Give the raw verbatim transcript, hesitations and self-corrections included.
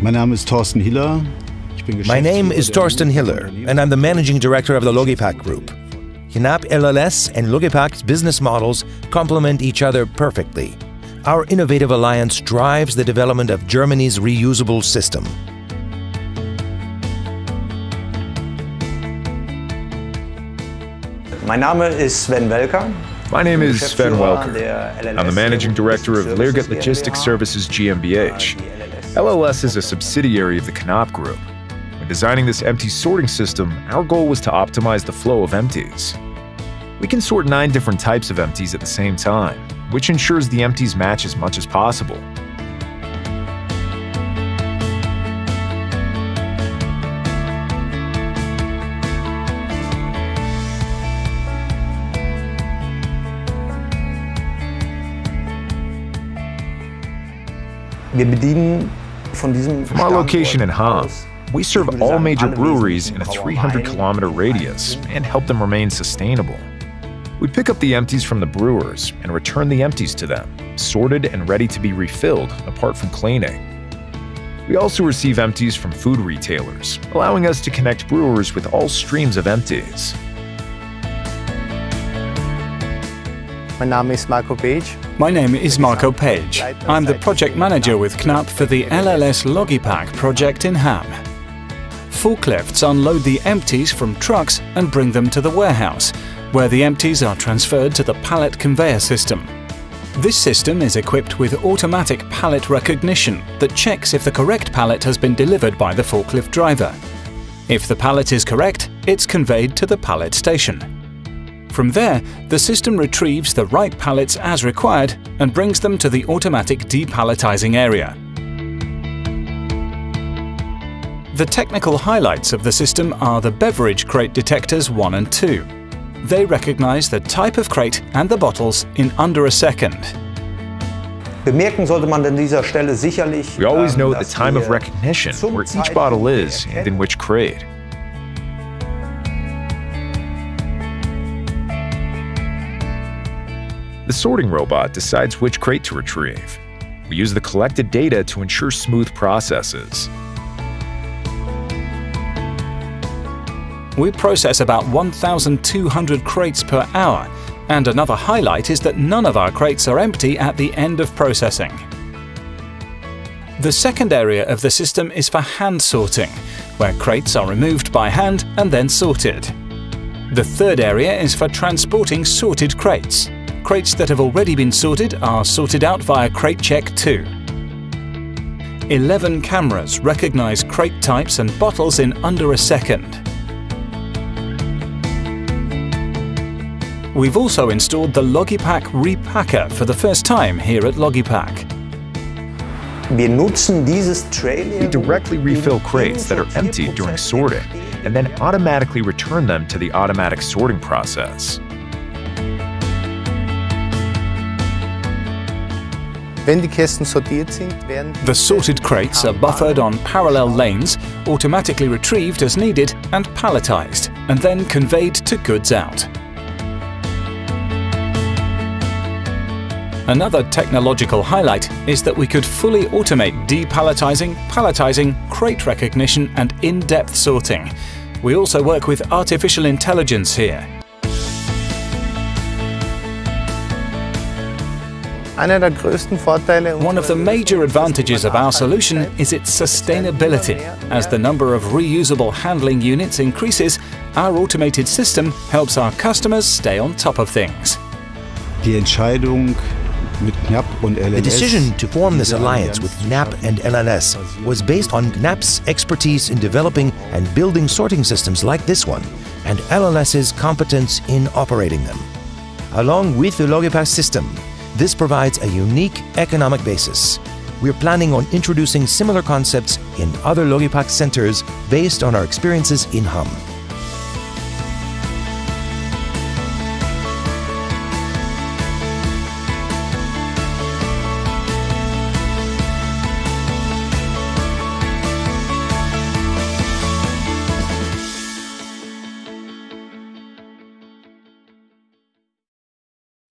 My name is Thorsten Hiller. My name is Thorsten Hiller, and I'm the managing director of the LOGIPACK group. KNAPP L L S and LOGIPACK's business models complement each other perfectly. Our innovative alliance drives the development of Germany's reusable system. My name is Sven Welker. My name is Sven Welker. I'm the managing director of Leergut Logistik Services G m B H. L L S is a subsidiary of the KNAPP group. When designing this Empties sorting system, our goal was to optimize the flow of empties. We can sort nine different types of empties at the same time, which ensures the empties match as much as possible. From our location in Hamm, we serve all major breweries in a three hundred kilometer radius and help them remain sustainable. We pick up the empties from the brewers and return the empties to them, sorted and ready to be refilled apart from cleaning. We also receive empties from food retailers, allowing us to connect brewers with all streams of empties. My name is Marco Page. My name is Marco Page. I'm the project manager with KNAPP for the L L S LOGIPACK project in Hamm. Forklifts unload the empties from trucks and bring them to the warehouse, where the empties are transferred to the pallet conveyor system. This system is equipped with automatic pallet recognition that checks if the correct pallet has been delivered by the forklift driver. If the pallet is correct, it's conveyed to the pallet station. From there, the system retrieves the right pallets as required and brings them to the automatic depalletizing area. The technical highlights of the system are the beverage crate detectors one and two. They recognize the type of crate and the bottles in under a second. We always note the time of recognition, where each bottle is and in which crate. The sorting robot decides which crate to retrieve. We use the collected data to ensure smooth processes. We process about one thousand two hundred crates per hour, and another highlight is that none of our crates are empty at the end of processing. The second area of the system is for hand sorting, where crates are removed by hand and then sorted. The third area is for transporting sorted crates. Crates that have already been sorted are sorted out via Crate Check two. eleven cameras recognize crate types and bottles in under a second. We've also installed the LOGIPACK Repacker for the first time here at LOGIPACK. We directly refill crates that are emptied during sorting and then automatically return them to the automatic sorting process. The sorted crates are buffered on parallel lanes, automatically retrieved as needed and palletized, and then conveyed to goods out. Another technological highlight is that we could fully automate depalletizing, palletizing, crate recognition and in-depth sorting. We also work with artificial intelligence here. One of the major advantages of our solution is its sustainability. As the number of reusable handling units increases, our automated system helps our customers stay on top of things. The decision to form this alliance with KNAPP and L L S was based on KNAPP's expertise in developing and building sorting systems like this one, and LLS's competence in operating them. Along with the LOGIPACK system, this provides a unique economic basis. We're planning on introducing similar concepts in other LOGIPACK centers based on our experiences in Hamm.